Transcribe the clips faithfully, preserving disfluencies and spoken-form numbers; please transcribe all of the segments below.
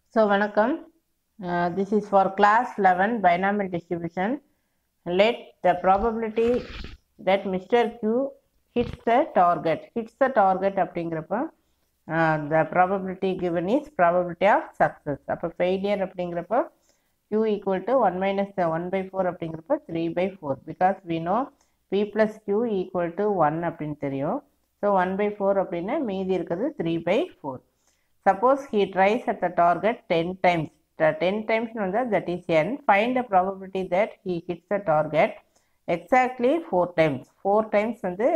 So, vanakkam. Uh, this is for class eleven binomial distribution. Let the probability that Mister Q hits the target. Hits the target அப்படிங்கிறப்ப uh, the probability given is probability of success. அப்போ failure அப்படிங்கிறப்ப Q equal to one minus one by four அப்படிங்கிறப்ப three by four. Because we know P plus Q equal to one அப்படின்னு தெரியும். So, one by four அப்படின்னா மீதி இருக்கிறது three by four. Suppose he tries at the target ten times. ten times that is n. Find the probability that he hits the target exactly four times. four times வந்து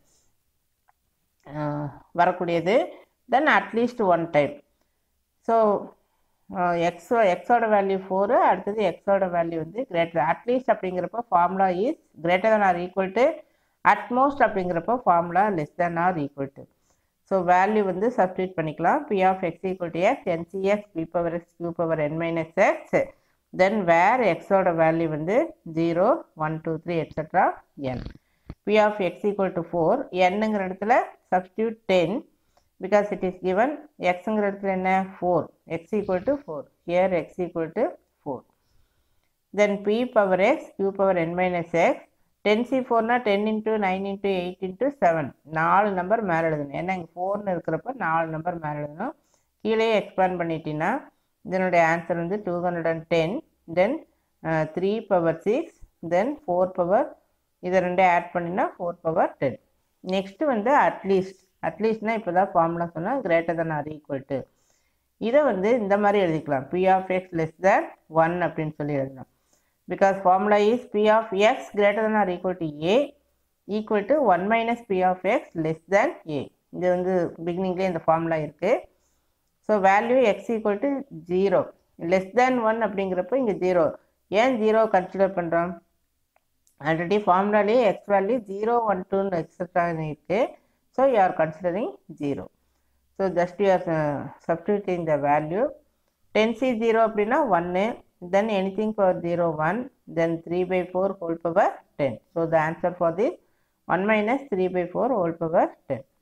வரக்கூடியது. Then at least one time. So uh, x x ஓட value four, அடுத்தது x ஓட value வந்து greater. At least அப்படிங்கிறப்ப formula is greater than or equal to, at most அப்படிங்கிறப்ப formula less than or equal to. So, value வந்து substitute பண்ணிக்கலாம். P of x equal to x, N C x, P power x, Q power n minus x. Then, where x ஓட value வந்து zero, one, two, three, et cetera n. P of x equal to four, n ங்கிற இடத்துல substitute ten, because it is given x ங்கிற இடத்துல என்ன four, x equal to four. Here x equal to four. Then, P power x, Q power n minus x. ten C four na ten into nine into eight into seven. நாலு number மேலே எழுதணும். ஏன்னா இங்கே ஃபோர்னு இருக்கிறப்ப நாலு number மேலே எழுதணும். கீழே எக்ஸ்பேண்ட் பண்ணிட்டீங்கன்னா இதனுடைய ஆன்சர் வந்து two hundred and ten. Then three power six, then four power, இதை ரெண்டே ஆட் பண்ணினா ஃபோர் பவர் டென். நெக்ஸ்ட்டு வந்து அட்லீஸ்ட். அட்லீஸ்ட்னா இப்போ தான் ஃபார்முலா சொன்னால் greater than or equal to. இதை வந்து இந்த மாதிரி எழுதிக்கலாம். P of x less than one அப்படின்னு சொல்லி எழுதலாம். Because formula is P of x greater than or equal to a equal to one minus P of x less than a. இது வந்து beginningலே இந்த formula இருக்கு. So, value x equal to zero. Less than one அப்படிங்கிறப்ப இங்கே zero. ஏன் zero consider பண்ணுறோம்? Already formulaலே x value zero, one, two et cetera இருக்கு. So, you are considering zero. So, just you are uh, substituting the value. ten C zero அப்படின்னா one. Then anything power zero, one, then three by four whole power ten. So, the answer for this one minus three by four whole power ten.